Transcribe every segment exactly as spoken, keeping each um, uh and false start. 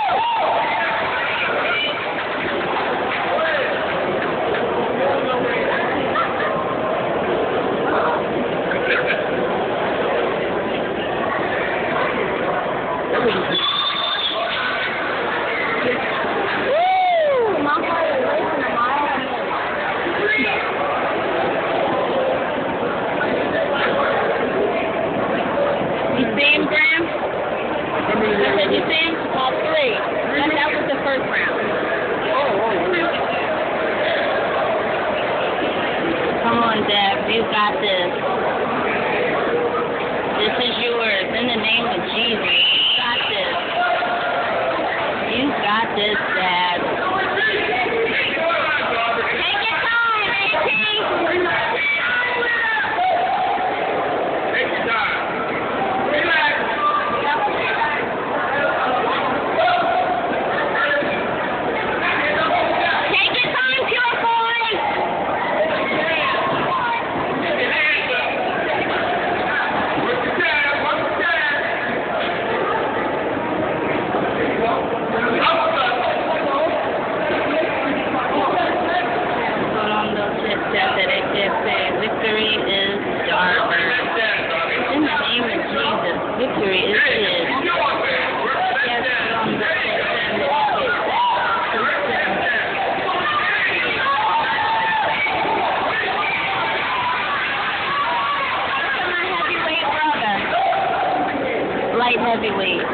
You got this. This is yours. In the name of Jesus. You got this. You got this, Dad. Take your time, A T. Take your time. Relax. Take your time, Peurifoy. Victory is darker. In the name of Jesus, victory is his. Yes, from the my heavyweight brother. Light heavyweight.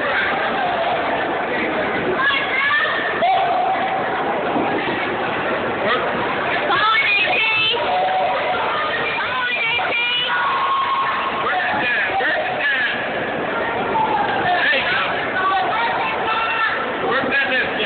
Work that list.